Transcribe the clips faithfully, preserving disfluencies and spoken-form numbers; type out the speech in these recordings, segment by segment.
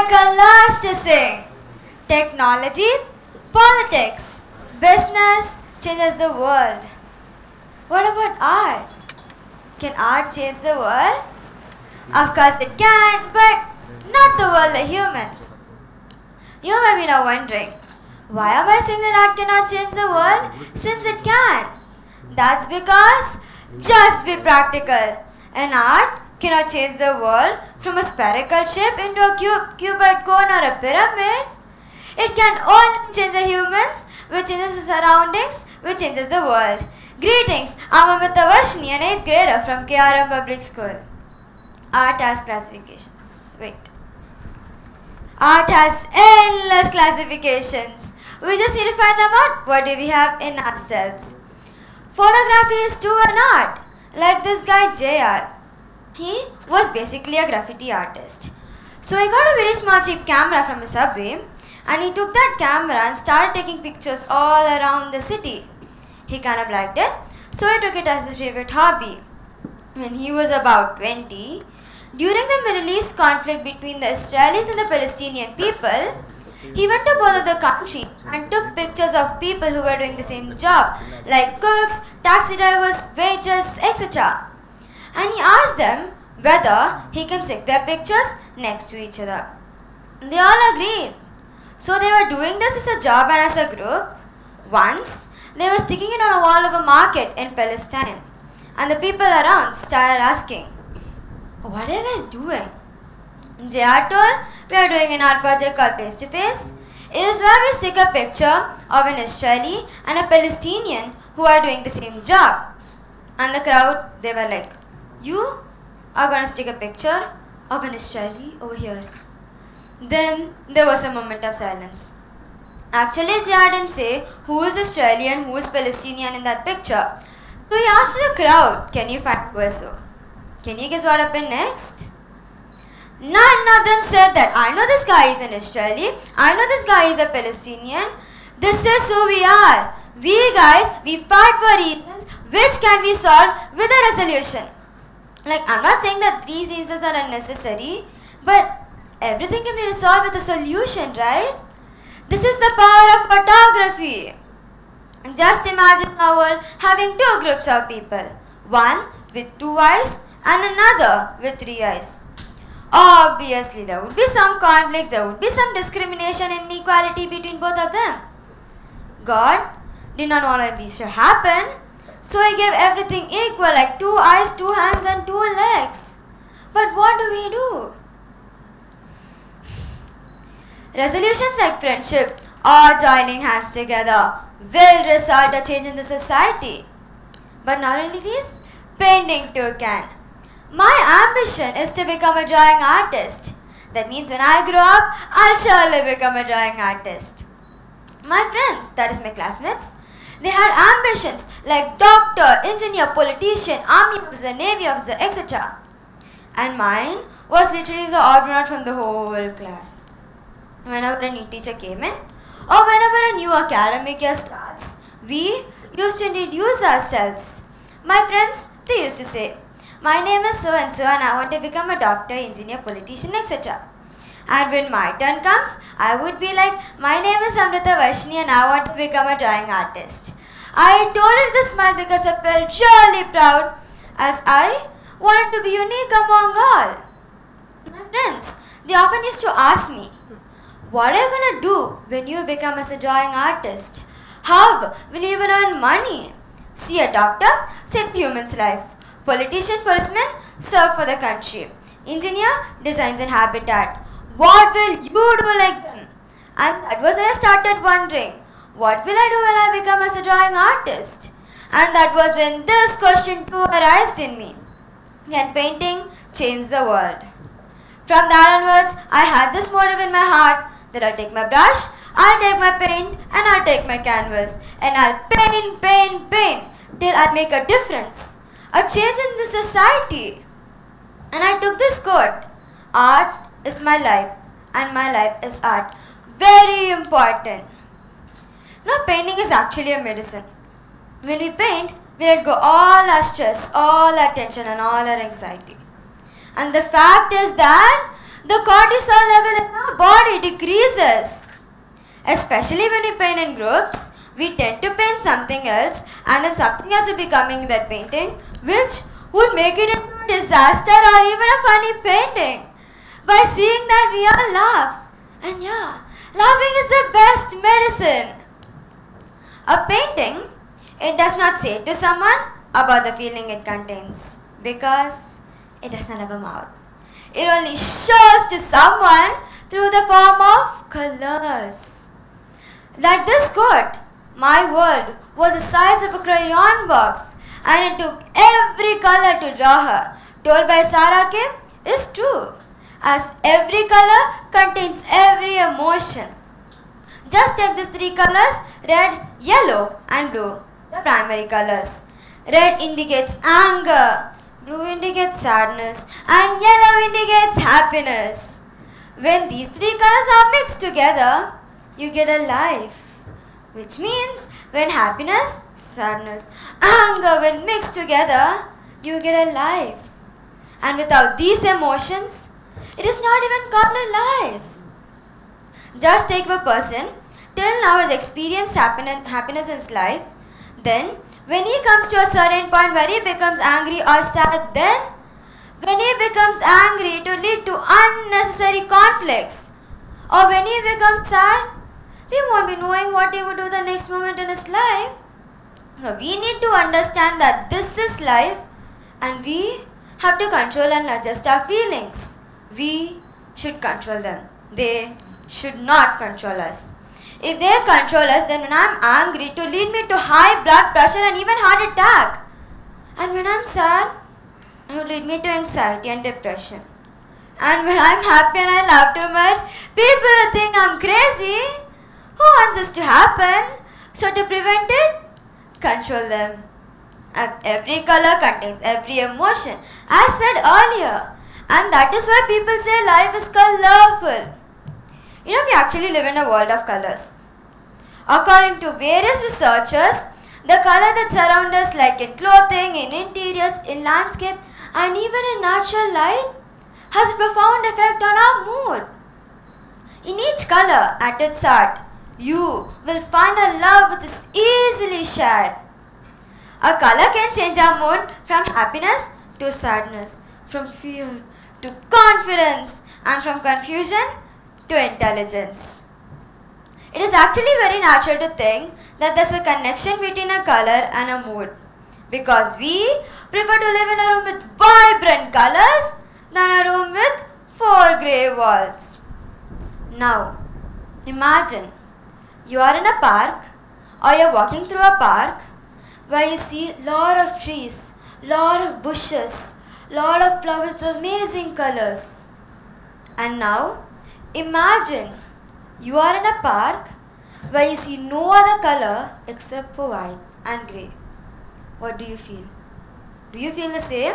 Michael loves to sing. Technology, politics, business changes the world. What about art? Can art change the world? Of course it can, but not the world of humans. You may be now wondering, why am I saying that art cannot change the world since it can? That's because, just be practical. An art cannot change the world from a spherical shape into a cube, cuboid cone or a pyramid. It can only change the humans, which changes the surroundings, which changes the world. Greetings, I'm AMIRTHA VARSHENI, an eighth grader from K R M Public School. Art has classifications. Wait. Art has endless classifications. We just need to find them out. What do we have in ourselves? Photography is too an art. Like this guy J R. He was basically a graffiti artist. So he got a very small cheap camera from a subway and he took that camera and started taking pictures all around the city. He kind of liked it, so he took it as his favorite hobby. When he was about twenty, during the Middle East conflict between the Israelis and the Palestinian people, he went to both of the countries and took pictures of people who were doing the same job, like cooks, taxi drivers, waiters, et cetera. And he asked them whether he can stick their pictures next to each other. They all agreed. So they were doing this as a job and as a group. Once, they were sticking it on a wall of a market in Palestine. And the people around started asking, "What are you guys doing?" J R told, "We are doing an art project called Face to Face. It is where we stick a picture of an Israeli and a Palestinian who are doing the same job." And the crowd, they were like, "You are going to stick a picture of an Israeli over here?" Then there was a moment of silence. Actually, J R didn't say who is Israeli and who is Palestinian in that picture. So he asked the crowd, "Can you find who is who?" Can you guess what happened next? None of them said that, "I know this guy is an Israeli, I know this guy is a Palestinian. This is who we are. We guys, we fight for reasons which can be solved with a resolution." Like, I'm not saying that these reasons are unnecessary, but everything can be resolved with a solution, right? This is the power of photography. Just imagine our world having two groups of people. One with two eyes and another with three eyes. Obviously, there would be some conflicts, there would be some discrimination and inequality between both of them. God did not want these to happen, so He gave everything equal, like two eyes, two hands and two legs. But what do we do? Resolutions like friendship or joining hands together will result a change in the society. But not only this, painting too can. My ambition is to become a drawing artist. That means when I grow up, I'll surely become a drawing artist. My friends, that is my classmates, they had ambitions like doctor, engineer, politician, army officer, navy officer, et cetera. And mine was literally the odd one out from the whole class. Whenever a new teacher came in, or whenever a new academic year starts, we used to introduce ourselves. My friends, they used to say, "My name is so and so and I want to become a doctor, engineer, politician, et cetera" And when my turn comes, I would be like, "My name is AMIRTHA VARSHENI and I want to become a drawing artist." I told it with a smile because I felt really proud, as I wanted to be unique among all. My friends, they often used to ask me, "What are you going to do when you become as a drawing artist? How will you even earn money?" See, a doctor saves the human's life. Politician, policeman, serve for the country. Engineer, designs and habitat. What will you do like them? And that was when I started wondering, what will I do when I become as a drawing artist? And that was when this question too arose in me. Can painting change the world? From that onwards, I had this motive in my heart that I'll take my brush, I'll take my paint and I'll take my canvas and I'll paint, paint, paint till I make a difference, a change in the society. And I took this quote, "Art is my life and my life is art." Very important. Now, painting is actually a medicine. When we paint, we let go all our stress, all our tension and all our anxiety. And the fact is that the cortisol level in our body decreases. Especially when we paint in groups, we tend to paint something else and then something else will be coming in that painting, which would make it into a disaster or even a funny painting. By seeing that, we all laugh. And yeah, laughing is the best medicine. A painting, it does not say to someone about the feeling it contains because it does not have a mouth. It only shows to someone through the form of colors. Like this quote, my world was the size of a crayon box and it took every color to draw her, told by Sarah Kim, is true, as every color contains every emotion. Just take these three colors, red, yellow and blue, the primary colors. Red indicates anger, blue indicates sadness and yellow indicates happiness. When these three colors are mixed together, you get a life. Which means when happiness, sadness, anger when mixed together, you get a life. And without these emotions, it is not even called a life. Just take a person till now has experienced happiness in his life, then when he comes to a certain point where he becomes angry or sad, then when he becomes angry it will lead to unnecessary conflicts. Or when he becomes sad, he won't be knowing what he would do the next moment in his life. So we need to understand that this is life and we have to control and adjust our feelings. We should control them. They should not control us. If they control us, then when I am angry, it will lead me to high blood pressure and even heart attack. And when I am sad, it will lead me to anxiety and depression. And when I am happy and I laugh too much, people will think I am crazy. Who wants this to happen? So to prevent it, control them. As every color contains every emotion, as said earlier. And that is why people say life is colorful. You know, we actually live in a world of colors. According to various researchers, the color that surrounds us, like in clothing, in interiors, in landscape, and even in natural light, has a profound effect on our mood. In each color, at its heart, you will find a love which is easily shared. A color can change our mood from happiness to sadness, from fear to confidence, and from confusion to intelligence. It is actually very natural to think that there is a connection between a color and a mood, because we prefer to live in a room with vibrant colors than a room with four grey walls. Now, imagine you are in a park or you are walking through a park where you see lot of trees, lot of bushes, lot of flowers with amazing colors. And now, imagine you are in a park where you see no other color except for white and grey. What do you feel? Do you feel the same?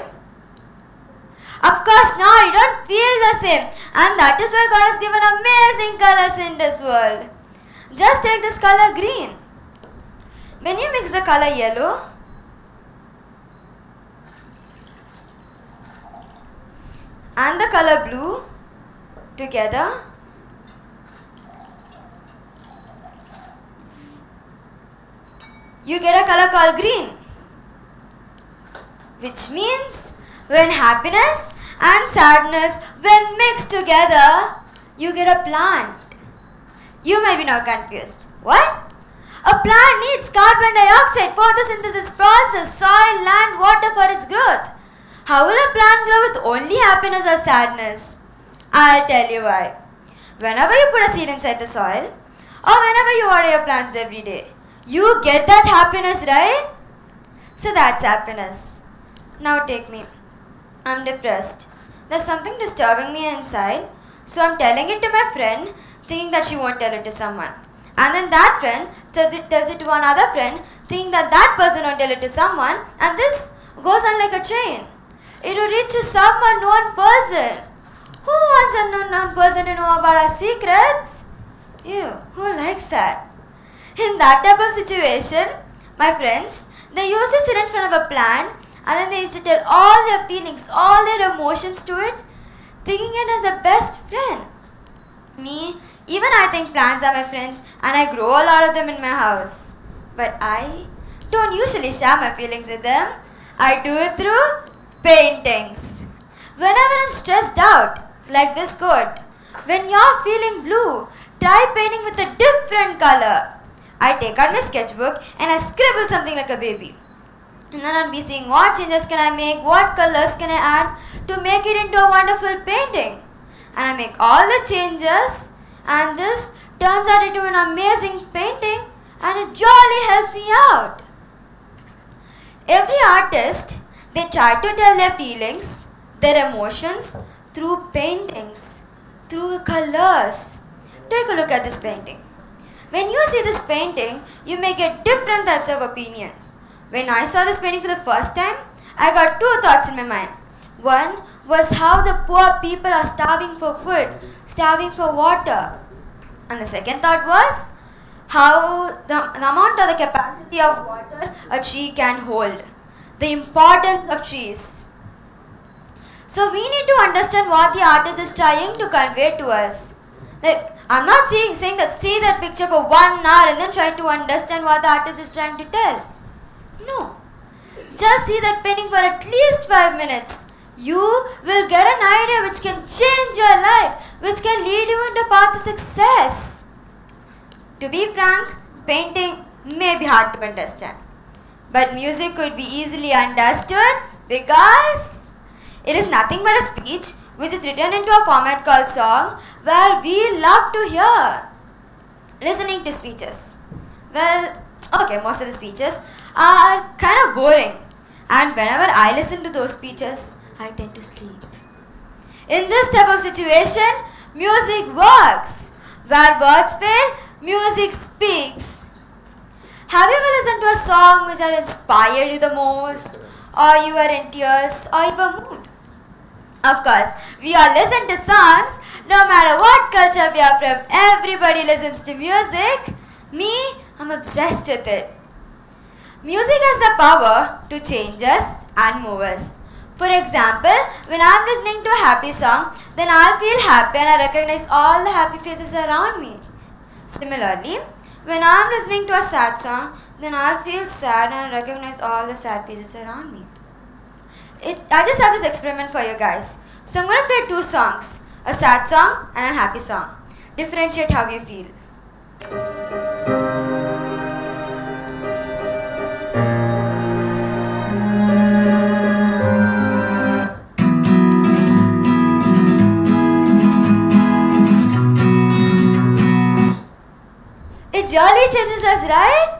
Of course not, you don't feel the same. And that is why God has given amazing colors in this world. Just take this color green. When you mix the color yellow and the color blue together, you get a color called green, which means when happiness and sadness when mixed together, you get a plant. You may be now confused. What? A plant needs carbon dioxide, photosynthesis process, soil, land, water for its growth. How will a plant grow with only happiness or sadness? I'll tell you why. Whenever you put a seed inside the soil, or whenever you water your plants every day, you get that happiness, right? So that's happiness. Now take me. I'm depressed. There's something disturbing me inside, so I'm telling it to my friend, thinking that she won't tell it to someone. And then that friend tells it, tells it to another friend, thinking that that person won't tell it to someone, and this goes on like a chain. It will reach to some unknown person. Who wants an unknown person to know about our secrets? Ew, who likes that? In that type of situation, my friends, they used to sit in front of a plant and then they used to tell all their feelings, all their emotions to it, thinking it as a best friend. Me, even I think plants are my friends and I grow a lot of them in my house. But I don't usually share my feelings with them. I do it through paintings. Whenever I'm stressed out, like this quote, when you're feeling blue, try painting with a different color. I take out my sketchbook and I scribble something like a baby. And then I'll be seeing what changes can I make, what colors can I add to make it into a wonderful painting. And I make all the changes and this turns out into an amazing painting and it jolly helps me out. Every artist, they try to tell their feelings, their emotions through paintings, through colors. Take a look at this painting. When you see this painting, you may get different types of opinions. When I saw this painting for the first time, I got two thoughts in my mind. One was how the poor people are starving for food, starving for water. And the second thought was how the, the amount or the capacity of water a tree can hold. The importance of trees. So we need to understand what the artist is trying to convey to us. Like, I'm not saying, saying that see that picture for one hour and then try to understand what the artist is trying to tell. No. Just see that painting for at least five minutes. You will get an idea which can change your life, which can lead you into a path of success. To be frank, painting may be hard to understand. But music could be easily understood because it is nothing but a speech which is written into a format called song, where we love to hear. Listening to speeches. Well, okay, most of the speeches are kind of boring. And whenever I listen to those speeches, I tend to sleep. In this type of situation, music works. Where words fail, music speaks. Have you ever listened to a song which has inspired you the most? Or you are in tears or you were moved? Of course, we all listen to songs. No matter what culture we are from, everybody listens to music. Me, I'm obsessed with it. Music has the power to change us and move us. For example, when I'm listening to a happy song, then I'll feel happy and I recognize all the happy faces around me. Similarly, when I'm listening to a sad song, then I'll feel sad and I recognize all the sad faces around me. It, I just have this experiment for you guys. So I'm going to play two songs, a sad song and a happy song. Differentiate how you feel. It really changes us, right?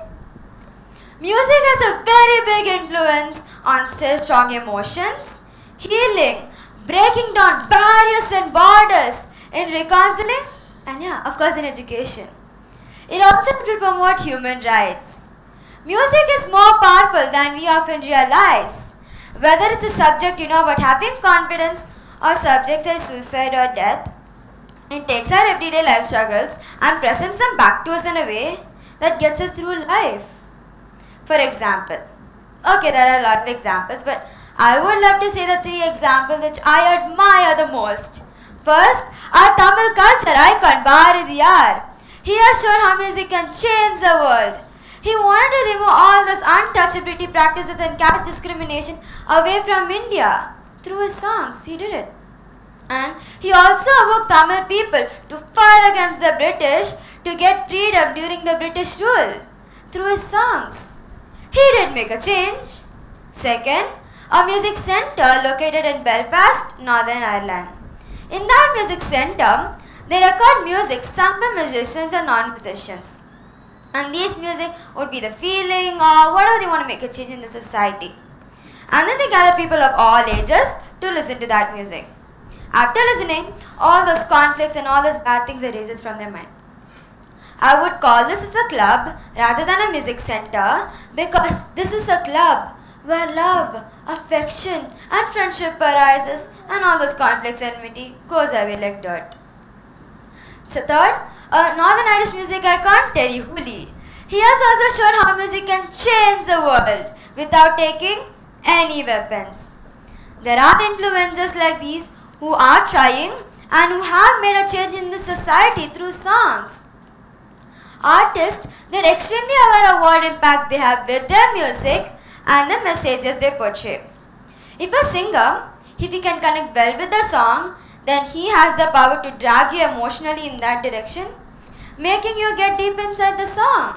Music has a very big influence on still strong emotions, healing, breaking down barriers and borders, in reconciling, and yeah, of course in education. It also will promote human rights. Music is more powerful than we often realize. Whether it's a subject you know about having confidence or subjects like suicide or death, it takes our everyday life struggles and presents them back to us in a way that gets us through life. For example, okay, there are a lot of examples, but I would love to say the three examples which I admire the most. First, our Tamil culture icon Bharatiyar. He has shown how music can change the world. He wanted to remove all those untouchability practices and caste discrimination away from India. Through his songs, he did it. And he also awoke Tamil people to fight against the British to get freedom during the British rule. Through his songs. He did make a change. Second, a music centre located in Belfast, Northern Ireland. In that music centre, they record music sung by musicians and non-musicians. And these music would be the feeling or whatever they want to make a change in the society. And then they gather people of all ages to listen to that music. After listening, all those conflicts and all those bad things erases from their mind. I would call this as a club rather than a music center because this is a club where love, affection and friendship arises and all those conflicts and enmity goes away like dirt. So third, a Northern Irish music icon, Terry Hooley. He has also shown how music can change the world without taking any weapons. There are influencers like these who are trying and who have made a change in the society through songs. Artists, they're extremely aware of what impact they have with their music and the messages they portray. If a singer, if he can connect well with the song, then he has the power to drag you emotionally in that direction, making you get deep inside the song.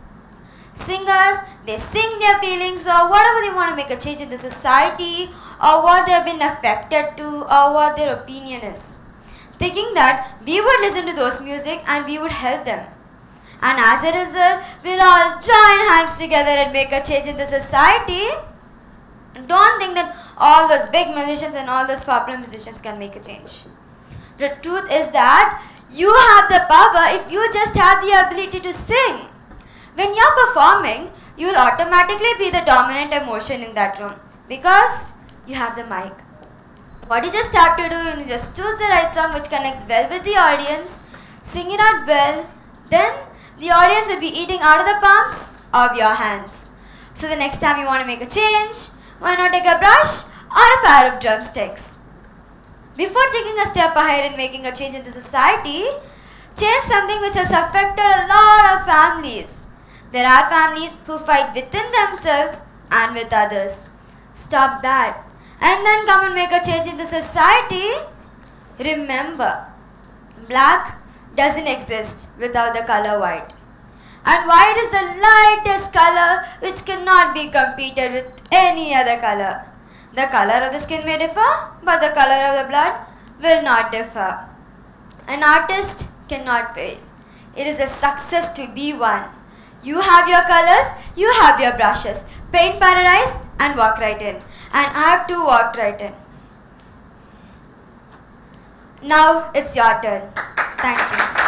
Singers, they sing their feelings or whatever they want to make a change in the society or what they have been affected to or what their opinion is, thinking that we would listen to those music and we would help them. And as a result, we'll all join hands together and make a change in the society. Don't think that all those big musicians and all those popular musicians can make a change. The truth is that you have the power if you just have the ability to sing. When you're performing, you will automatically be the dominant emotion in that room because you have the mic. What you just have to do is just choose the right song which connects well with the audience, sing it out well, then the audience will be eating out of the palms of your hands. So the next time you want to make a change, why not take a brush or a pair of drumsticks? Before taking a step ahead in making a change in the society, change something which has affected a lot of families. There are families who fight within themselves and with others. Stop that and then come and make a change in the society. Remember, black doesn't exist without the color white. And white is the lightest color which cannot be competed with any other color. The color of the skin may differ, but the color of the blood will not differ. An artist cannot fail. It is a success to be one. You have your colors, you have your brushes. Paint paradise and walk right in. And I have to walk right in. Now it's your turn. Thank you.